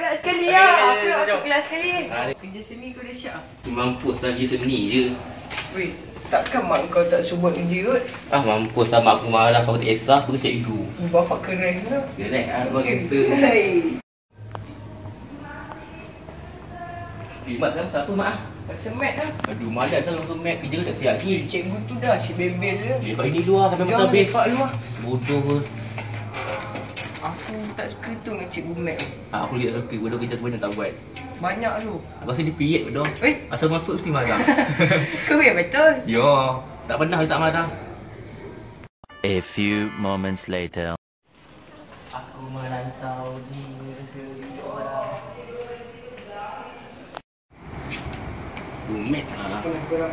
nak sekali lah. Aku nak masuk kelas sekali. Kerja seni kau dah siap? Mampus lagi seni je. Weh, takkan mak kau tak suruh buat kerja kot? Mampus lah mak aku marah kalau tak kisah aku cikgu. Bapak keren lah. Keren lah, abang gangster. Mat sekarang siapa mak? Pasal mat lah. Aduh, malas lah langsung mat kerja tak siap lagi. Cikgu tu dah, si bembel je. Dia kat ini luar sampai masa habis. Kat luar. Bodoh ke? Aku tak suka tu dengan cikgu mat. Aku lihat suka, bodoh kerja aku banyak tak buat. Banyak tu. Aku rasa dia period bodoh. Asal masuk mesti marah. Kau yang betul? Yo, tak pernah dia tak marah. A few moments later. Aku merantau di negeri orang. Bumet lah.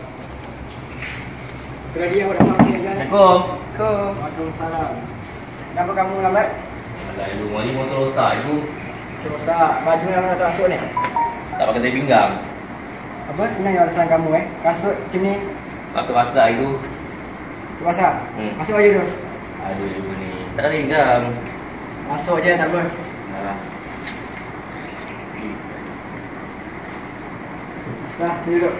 Kena dia buat apa ni? Assalamualaikum. Waalaikumsalam. Kenapa kamu lambat? Alah, rumah ni motor rosak ibu. Rosak. Baju yang nak masuk ni. Tak pakai tali pinggang. Apa? Senang yang alasan kamu Kasut macam ni. Basah-basah ibu. Basah. Masuk baju tu. Aduh ibu ni. Tak ada tali pinggang. Masuk je tak apa. Alah. Dah, duduk.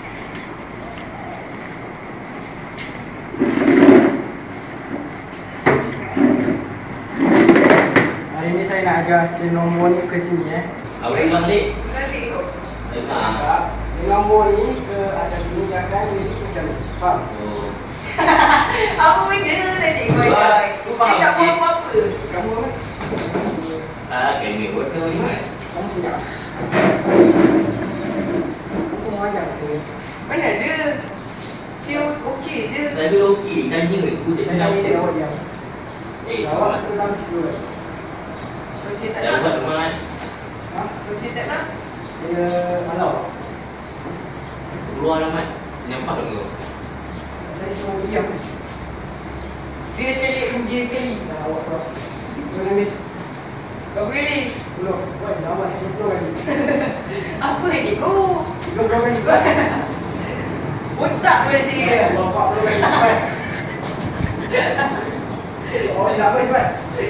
Hari ni saya nak ajar nombor ni ke sini Awak ingat balik? Balik kau. Tak. Nombor ni ke atas sini dia akan jadi macam ni. Faham? Oh. Apa benda lah cikgu ajar? Saya tak faham apa-apa. Kamu apa? Kami betul ni. Kamu senyap. Aku mau ajar ke? Mana ada? Cik okey je. Tapi okey, tanya ibu tak Saya sedap. tanya dia awak diam. Awak tu dalam situ. Kau saya tak Dah buat nak. teman. Kau saya tak nak. Saya malau. Keluar lah mat. Nampak ke? Saya cuma diam. Dia sekali, uji sekali. Dah awak keluar. Boleh ni. Kau boleh. Belum. Buat awak yang keluar lagi. Apa lagi kau? Belum kau lagi. Otak pada saya. Bapak belum lagi. Cepat. Oh, tak apa cepat.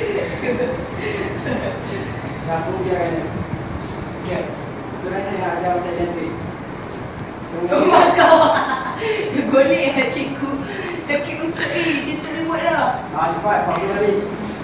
Dah suruh dia kan. Okay. Sekarang saya nak ajar saya cantik. Rumah kau. Dia golek lah cikgu. Sakit lutut macam tu dia buat dah. Cepat, Pak Guru tadi.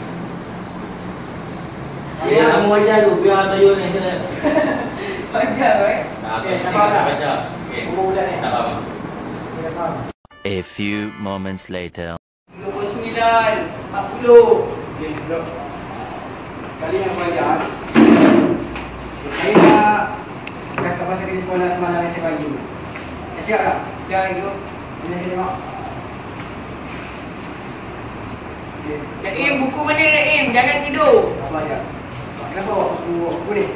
Ya, kamu ajar tu. Biar tajuk ni. Ajar Okey, tak faham tak? Baca. Okey. Umur budak ni. Tak faham. Okey, tak faham. A few moments later. 29, 40. Okey, duduk. Kali yang belajar, saya nak cakap pasal di sekolah semalam yang saya bagi. Dah siap tak? Dah itu. Ini saya tengok. Okey. Naim, buku mana Naim? Jangan tidur. Tak belajar. Kenapa awak buku ni?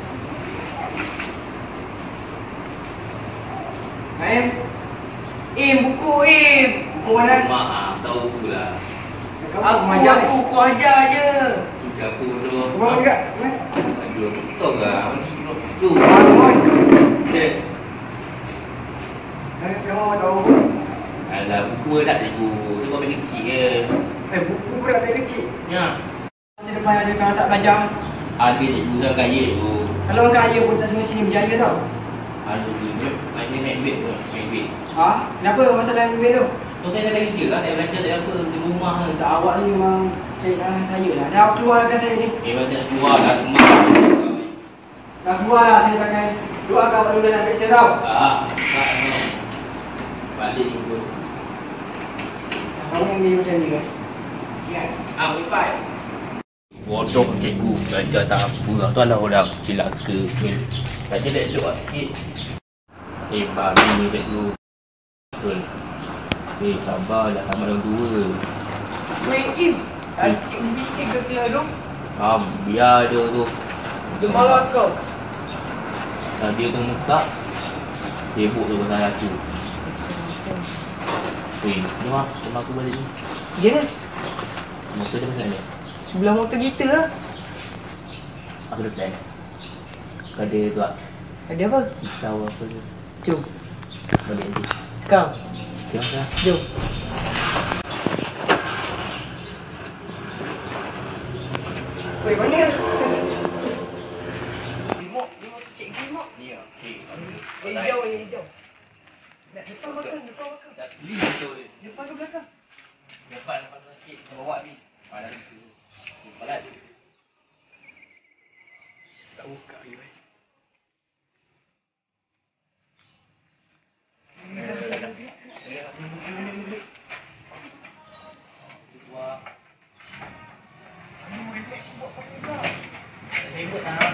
Naim? Buku Im. Buku mana? Maaf, tahu pula. Aku ajar je. Suka aku dulu. Buku mana juga? Aduh, aku tahu lah. Tu. Cik. Kamu mau tahu buku? Alah, buku berat je bu. Tu kau bagi kecil je. Buku berat dari kecil. Ya. Masa depan ada kalau tak belajar. Habis cikgu kan kaya tu. Kalau orang kaya pun tak semestinya berjaya tau. Aduh, main duit tu. Main duit. Kenapa masalah duit tu? Tu saya tak kerja lah. Tak belajar tak apa. Di rumah ke. Tak, awak ni memang cari tangan saya lah. Dah keluarkan saya ni. Macam nak keluar lah. Rumah. Dah keluar lah, saya takkan doakan awak lulus sampai saya tau. Tak ni. Balik ni pun. Kamu yang ni macam ni ke? Ingat? Wifi. Bodoh cikgu. Belajar tak apa lah. Tu lah orang celaka. Belajar dah elok lah sikit. Babi ni cikgu. Betul. Sabarlah sama orang tua. Weh Im. Cikgu bising ke kelas tu? Biar dia tu. Dia marah kau. Dia tu muka. Sibuk tu pasal aku. Weh, rumah aku balik ni. Dia ni? Motor dia macam ni. Sebelah motor kita lah. Aku ada plan. Kau ada tu lah. Ada apa? Pisau apa tu. Jom. Balik nanti. Sekarang. Tengok lah. Jom. Weh, mana? bawa ni. Malam tu. Balat. Tak buka lagi. Ribut tak?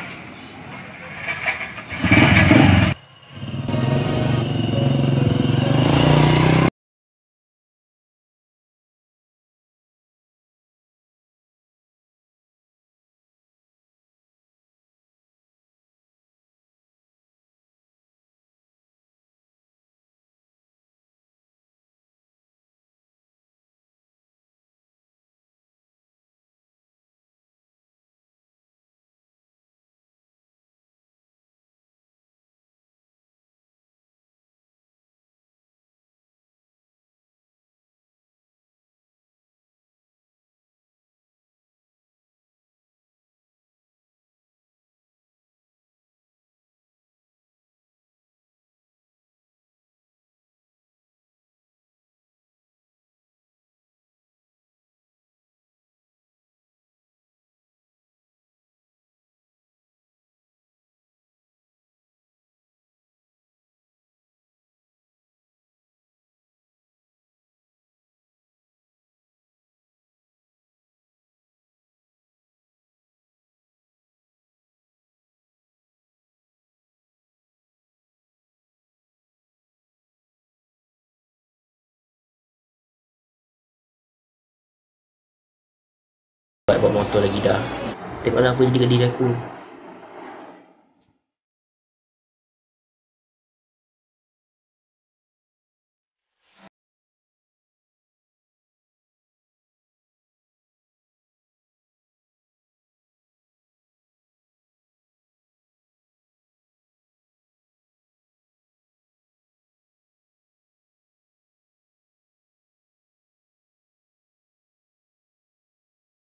Buat motor lagi dah. Tengoklah apa jadi dengan diri aku.